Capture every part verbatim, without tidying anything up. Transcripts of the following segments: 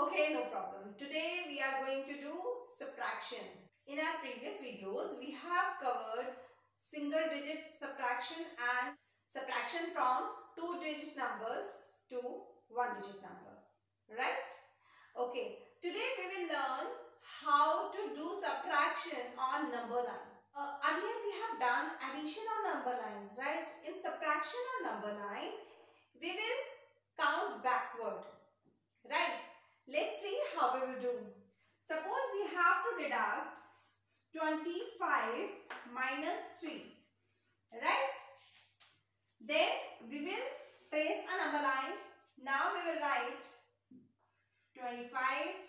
Okay, no problem. Today we are going to do subtraction. In our previous videos, we have covered single digit subtraction and subtraction from two digit numbers to one digit number. Right? Okay, today we will learn how to do subtraction on number line. Uh, earlier we have done addition on number line, right? In subtraction on number line, we will count backward, right? Let's see how we will do. Suppose we have to deduct twenty-five minus three, right? Then we will trace a number line. Now we will write twenty-five,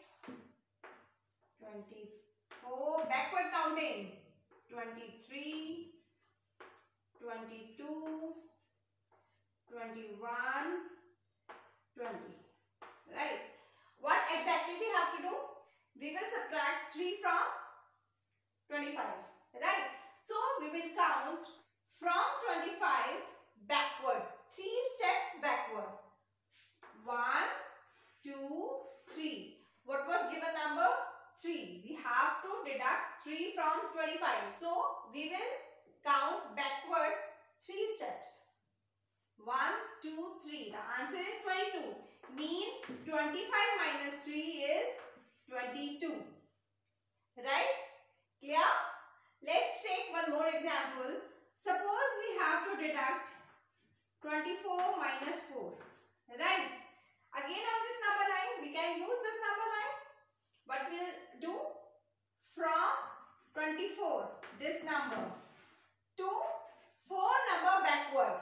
twenty-four, backward counting, twenty-three, twenty-two, twenty-one, twenty, right? What exactly we have to do? We will subtract three from twenty-five, right? So we will count from twenty-five backward, three steps backward. one, two, three. What was given number? three. We have to deduct three from twenty-five. So we will count backward three steps. one, two, three. The answer is twenty-two. Means twenty-five minus three is twenty-two. Right? Clear? Let's take one more example. Suppose we have to deduct twenty-four minus four. Right? Again on this number line, we can use this number line. But we'll do from twenty-four, this number, to four number backward.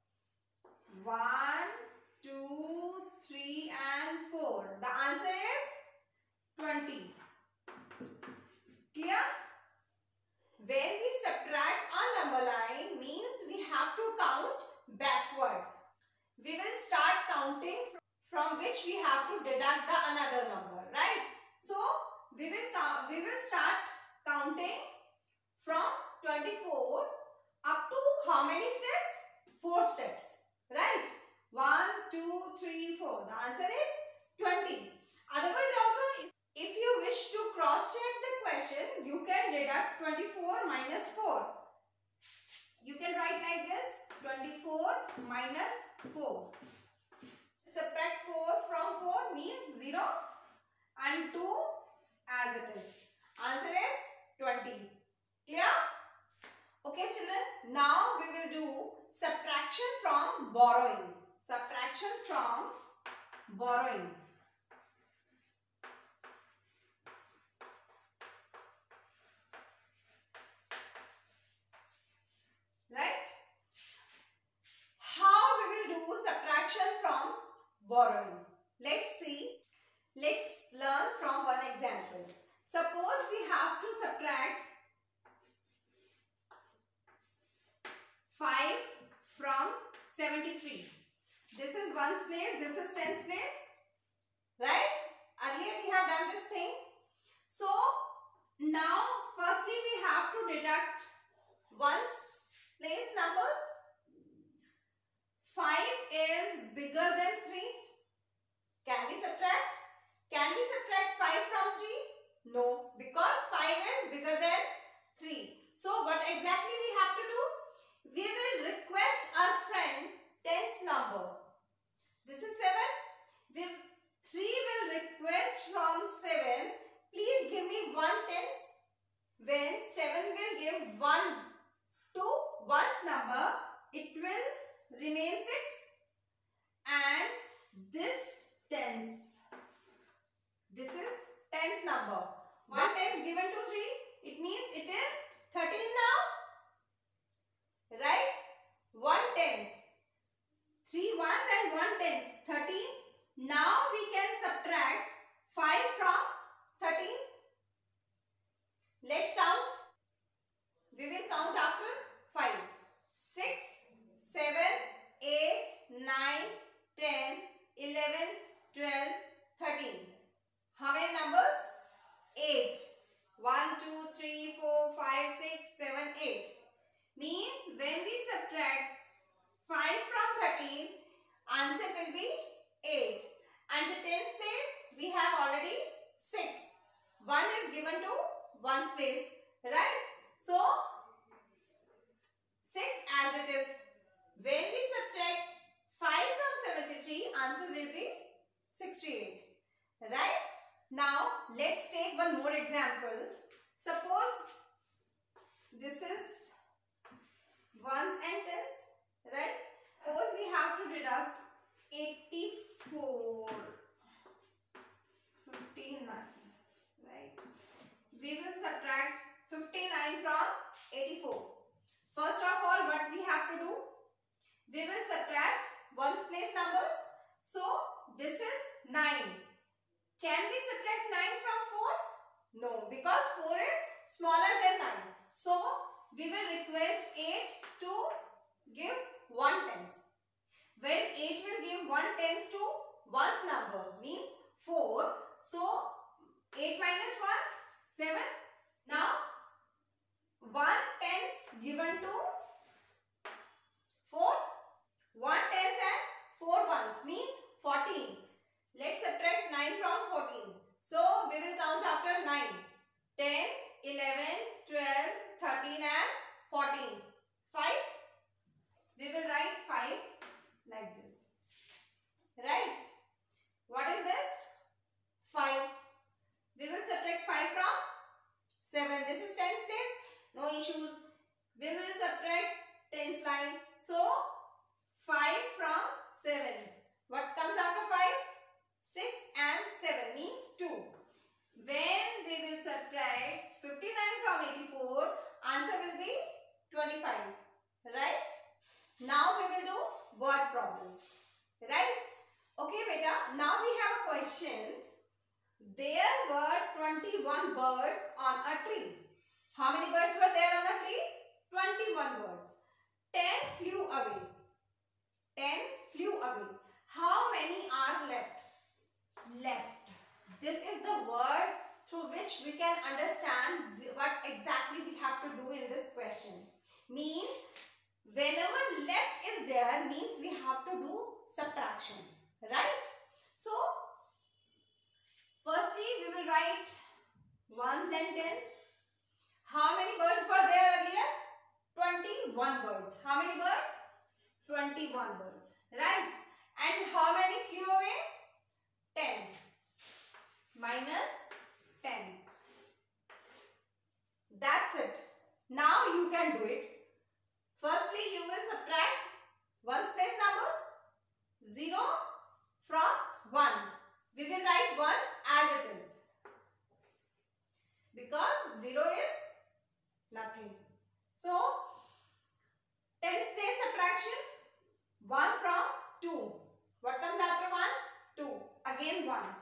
one, two, three and four. The answer is twenty. Clear? When we subtract on number line means we have to count backward. We will start counting from which we have to deduct the another number, right? So we will count, we will start counting from twenty-four up to how many steps? four steps, right? one, two, three, four. The answer is twenty. Otherwise also, if you wish to cross check the question, you can deduct twenty-four minus four. You can write like this, twenty-four minus four. Subtract four from four means zero and two as it is. Answer is twenty. Clear? Okay children, now we will do subtraction from borrowing. Subtraction from borrowing. Right? How we will do subtraction from borrowing? Let's see. Let's learn from one example. Suppose we have to subtract five from seventy-three. This is ones place, this is tens place, right? Earlier we have done this thing. So now firstly we have to deduct ones place numbers. five is bigger than three. Can we subtract? Can we subtract five from three? No, because five is bigger than three. So what exactly we have to do? We will request our friend tens number. This is seven. We, three will request from seven. Please give me one tens. When seven will give one to one's number, it will remain six. And this tens. This is tens number. one tens given to three. It means it is thirteen now. Right? one tens. three ones and one tens. thirteen. Now we can subtract five from thirteen. Let's count. We will count after five. six, seven, eight, nine, ten, eleven, twelve, thirteen. How many numbers? eight. one, two, three, four, five, six, seven, eight. Means when we subtract five from thirteen, answer will be eight. And the tens place, we have already six. one is given to ones place, right? So six as it is. When we subtract five from seventy-three, answer will be sixty-eight, right? Now let's take one more example. Suppose this is ones and tens, right? Suppose we have to deduct eighty-four, fifty-nine, right? We will subtract fifty-nine from eighty-four. First of all, what we have to do? We will subtract ones place numbers. So this is nine. Can we subtract nine from four? No, because four is smaller than nine. So we will request eight to give one tens. When eight will give one tens to one's number, means four. So eight minus one, seven. Now one tens given to four. one tens and four ones means fourteen. Let's subtract nine from fourteen. So we will count after nine. ten, eleven, twelve, thirteen and fourteen. five. We will write five like this. Right? What is this? five. We will subtract five from seven. This is tens place. No issues. We will subtract tens line. So five from seven. What comes after five? six and seven means two. When we will subtract fifty-nine from eighty-four, answer will be twenty-five. Right? Now we will do word problems. Right? Okay, beta. Now we have a question. There were twenty-one birds on a tree. How many birds were there on a tree? twenty-one birds. ten flew away. ten flew away. How many are left? Left. This is the word through which we can understand what exactly we have to do in this question. Means whenever left is there, means we have to do subtraction. Right? So firstly we will write ones and tens. How many birds were there earlier? twenty-one birds. How many birds? twenty-one birds. Right? And how many flew away? ten. Minus ten. That's it. Now you can do it. Firstly, you will subtract ones place numbers. zero from one. We will write one as it is. Because zero is nothing. So, tens place subtraction. one from two. What comes after one? two. Again one.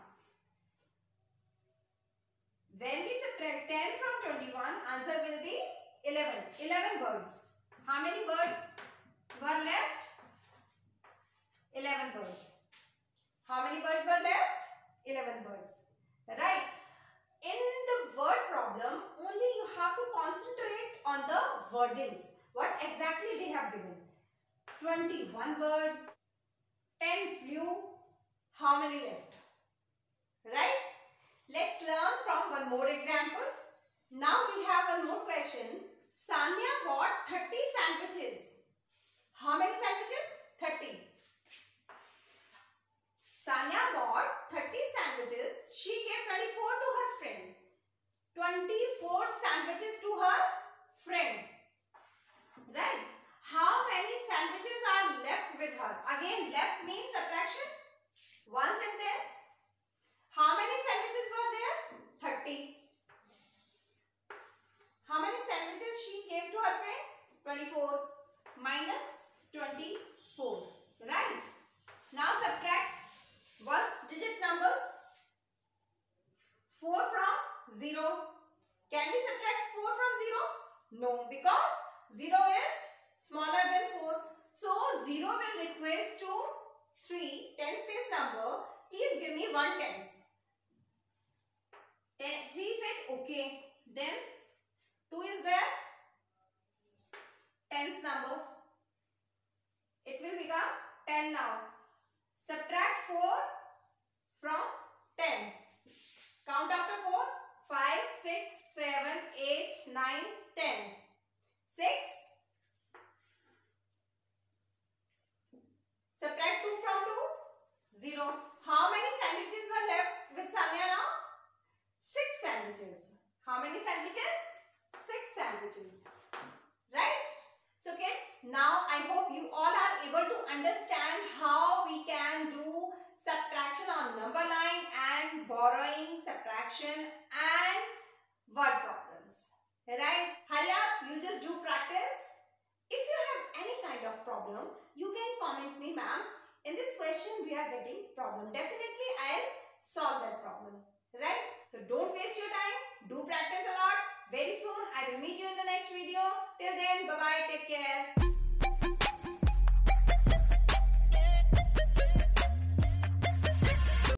When we subtract ten from twenty-one, answer will be eleven. eleven birds. How many birds were left? eleven birds. How many birds were left? eleven birds. Right? In the word problem, only you have to concentrate on the wordings. What exactly they have given? twenty-one birds. ten flew. How many left? Right? Let's learn from one more example. Now we have one more question. Sanya bought thirty sandwiches. How many sandwiches? thirty. Sanya bought thirty sandwiches. She gave twenty-four to her friend. twenty-four sandwiches to her friend. Right? How many sandwiches are left with her? Again, left means subtraction. Ones and tens. How many sandwiches were there? thirty. How many sandwiches she gave to her friend? twenty-four. Minus twenty-four. Right? Now subtract ones digit numbers. four from zero. Can we subtract four from zero? No, because zero is smaller than four. So zero will request to three tens place number. Please give me one tens. three said okay. Then two is there. Tens number. It will become ten now. Subtract four from ten. Count after four. five, six, seven, eight, nine, ten. six. Subtract two from two. zero. How many sandwiches were left with Sanya now? six sandwiches. How many sandwiches? six sandwiches. Right? So kids, now I hope you all are able to understand how we can do subtraction on number line and borrowing, subtraction and word problems. Right? Hurry up, you just do practice. If you have any kind of problem, you can comment me, ma'am. In this question, we are getting problem. Definitely, I'll solve that problem. Right? So, don't waste your time. Do practice a lot. Very soon, I will meet you in the next video. Till then, bye-bye. Take care.